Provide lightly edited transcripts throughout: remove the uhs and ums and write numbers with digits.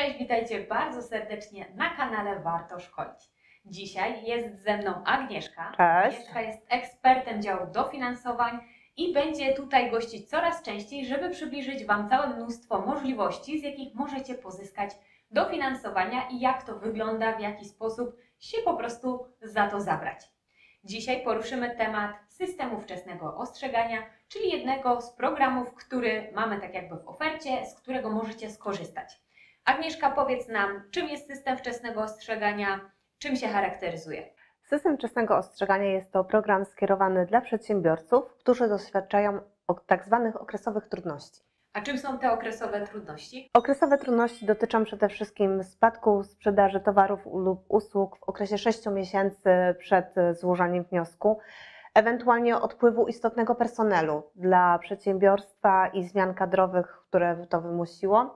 Cześć, witajcie bardzo serdecznie na kanale Warto Szkolić. Dzisiaj jest ze mną Agnieszka. Cześć. Agnieszka jest ekspertem działu dofinansowań i będzie tutaj gościć coraz częściej, żeby przybliżyć Wam całe mnóstwo możliwości, z jakich możecie pozyskać dofinansowania i jak to wygląda, w jaki sposób się po prostu za to zabrać. Dzisiaj poruszymy temat systemu wczesnego ostrzegania, czyli jednego z programów, który mamy tak jakby w ofercie, z którego możecie skorzystać. Agnieszka, powiedz nam, czym jest system wczesnego ostrzegania, czym się charakteryzuje? System wczesnego ostrzegania jest to program skierowany dla przedsiębiorców, którzy doświadczają tak zwanych okresowych trudności. A czym są te okresowe trudności? Okresowe trudności dotyczą przede wszystkim spadku sprzedaży towarów lub usług w okresie 6 miesięcy przed złożeniem wniosku, ewentualnie odpływu istotnego personelu dla przedsiębiorstwa i zmian kadrowych, które to wymusiło,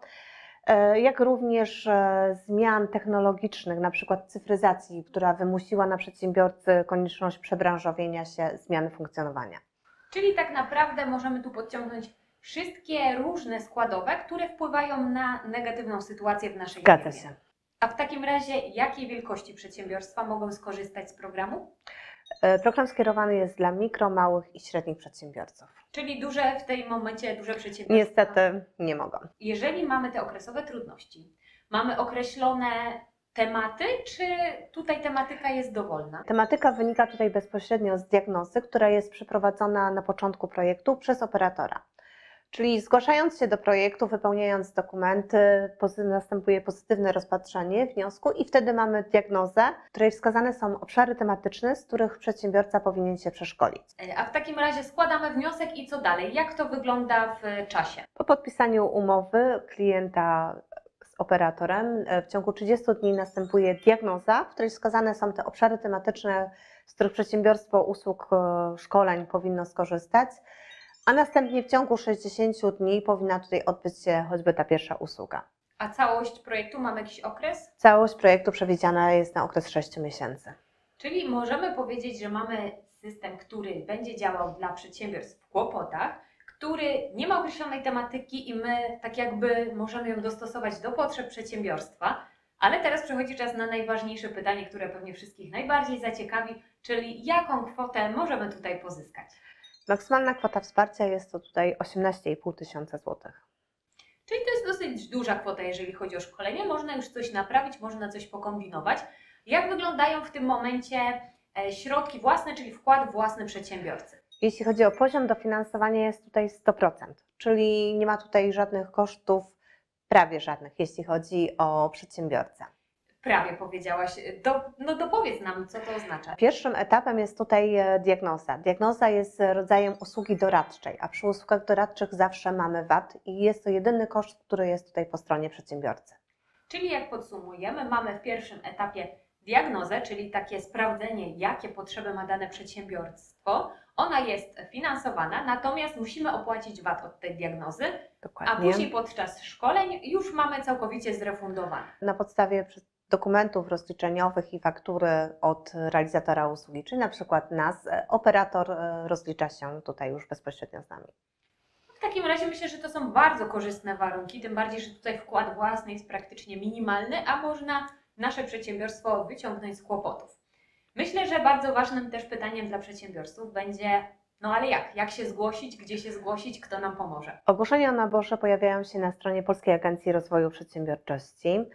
jak również zmian technologicznych, na przykład cyfryzacji, która wymusiła na przedsiębiorcy konieczność przebranżowienia się, zmiany funkcjonowania. Czyli tak naprawdę możemy tu podciągnąć wszystkie różne składowe, które wpływają na negatywną sytuację w naszej Zgadza firmie. się. A w takim razie jakiej wielkości przedsiębiorstwa mogą skorzystać z programu? Program skierowany jest dla mikro, małych i średnich przedsiębiorców. Czyli duże w tym momencie, duże przedsiębiorstwa. Niestety nie mogą. Jeżeli mamy te okresowe trudności, mamy określone tematy, czy tutaj tematyka jest dowolna? Tematyka wynika tutaj bezpośrednio z diagnozy, która jest przeprowadzona na początku projektu przez operatora. Czyli zgłaszając się do projektu, wypełniając dokumenty, następuje pozytywne rozpatrzenie wniosku i wtedy mamy diagnozę, w której wskazane są obszary tematyczne, z których przedsiębiorca powinien się przeszkolić. A w takim razie składamy wniosek i co dalej? Jak to wygląda w czasie? Po podpisaniu umowy klienta z operatorem w ciągu 30 dni następuje diagnoza, w której wskazane są te obszary tematyczne, z których przedsiębiorstwo usług szkoleń powinno skorzystać, a następnie w ciągu 60 dni powinna tutaj odbyć się choćby ta pierwsza usługa. A całość projektu mamy jakiś okres? Całość projektu przewidziana jest na okres 6 miesięcy. Czyli możemy powiedzieć, że mamy system, który będzie działał dla przedsiębiorstw w kłopotach, który nie ma określonej tematyki i my tak jakby możemy ją dostosować do potrzeb przedsiębiorstwa. Ale teraz przychodzi czas na najważniejsze pytanie, które pewnie wszystkich najbardziej zaciekawi, czyli jaką kwotę możemy tutaj pozyskać? Maksymalna kwota wsparcia jest to tutaj 18,5 tysiąca złotych. Czyli to jest dosyć duża kwota, jeżeli chodzi o szkolenie. Można już coś naprawić, można coś pokombinować. Jak wyglądają w tym momencie środki własne, czyli wkład własny przedsiębiorcy? Jeśli chodzi o poziom dofinansowania, jest tutaj 100%, czyli nie ma tutaj żadnych kosztów, prawie żadnych, jeśli chodzi o przedsiębiorcę. Prawie powiedziałaś. Dopowiedz nam, co to oznacza. Pierwszym etapem jest tutaj diagnoza. Diagnoza jest rodzajem usługi doradczej, a przy usługach doradczych zawsze mamy VAT i jest to jedyny koszt, który jest tutaj po stronie przedsiębiorcy. Czyli jak podsumujemy, mamy w pierwszym etapie diagnozę, czyli takie sprawdzenie, jakie potrzeby ma dane przedsiębiorstwo. Ona jest finansowana, natomiast musimy opłacić VAT od tej diagnozy, Dokładnie. a później podczas szkoleń już mamy całkowicie zrefundowane. Na podstawie dokumentów rozliczeniowych i faktury od realizatora usługi, czyli na przykład nas, operator rozlicza się tutaj już bezpośrednio z nami. W takim razie myślę, że to są bardzo korzystne warunki, tym bardziej, że tutaj wkład własny jest praktycznie minimalny, a można nasze przedsiębiorstwo wyciągnąć z kłopotów. Myślę, że bardzo ważnym też pytaniem dla przedsiębiorców będzie, no ale jak? Jak się zgłosić, gdzie się zgłosić, kto nam pomoże? Ogłoszenia o naborze pojawiają się na stronie Polskiej Agencji Rozwoju Przedsiębiorczości.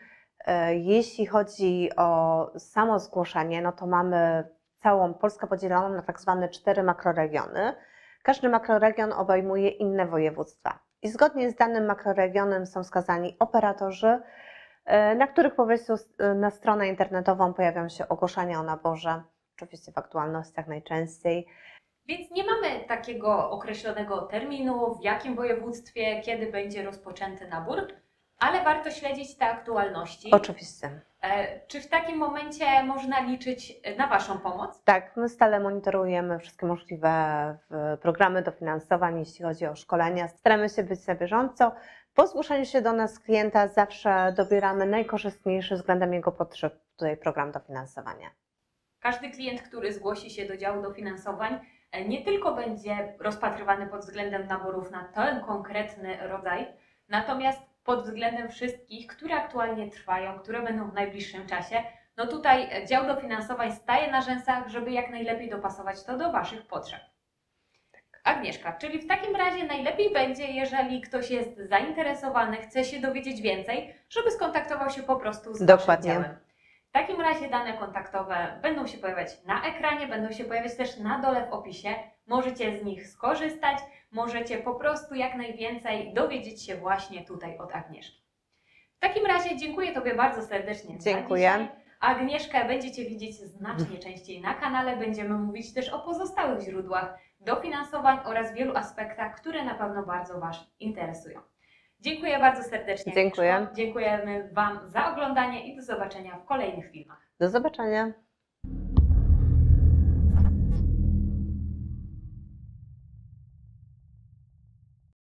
Jeśli chodzi o samo zgłoszenie, no to mamy całą Polskę podzieloną na tak zwane 4 makroregiony. Każdy makroregion obejmuje inne województwa i zgodnie z danym makroregionem są wskazani operatorzy, na których po wejściu na stronę internetową pojawią się ogłoszenia o naborze, oczywiście w aktualnościach najczęściej. Więc nie mamy takiego określonego terminu, w jakim województwie, kiedy będzie rozpoczęty nabór, ale warto śledzić te aktualności. Oczywiście. Czy w takim momencie można liczyć na Waszą pomoc? Tak, my stale monitorujemy wszystkie możliwe programy dofinansowań, jeśli chodzi o szkolenia. Staramy się być na bieżąco. Po zgłoszeniu się do nas klienta zawsze dobieramy najkorzystniejszy względem jego potrzeb tutaj program dofinansowania. Każdy klient, który zgłosi się do działu dofinansowań, nie tylko będzie rozpatrywany pod względem naborów na ten konkretny rodzaj, natomiast pod względem wszystkich, które aktualnie trwają, które będą w najbliższym czasie. No tutaj dział dofinansowań staje na rzęsach, żeby jak najlepiej dopasować to do Waszych potrzeb. Agnieszka, czyli w takim razie najlepiej będzie, jeżeli ktoś jest zainteresowany, chce się dowiedzieć więcej, żeby skontaktował się po prostu z Waszym działem. W takim razie dane kontaktowe będą się pojawiać na ekranie, będą się pojawiać też na dole w opisie. Możecie z nich skorzystać, możecie po prostu jak najwięcej dowiedzieć się właśnie tutaj od Agnieszki. W takim razie dziękuję Tobie bardzo serdecznie za dzisiaj. Agnieszkę będziecie widzieć znacznie częściej na kanale. Będziemy mówić też o pozostałych źródłach dofinansowań oraz wielu aspektach, które na pewno bardzo Was interesują. Dziękuję bardzo serdecznie. Dziękuję. Agnieszko. Dziękujemy Wam za oglądanie i do zobaczenia w kolejnych filmach. Do zobaczenia.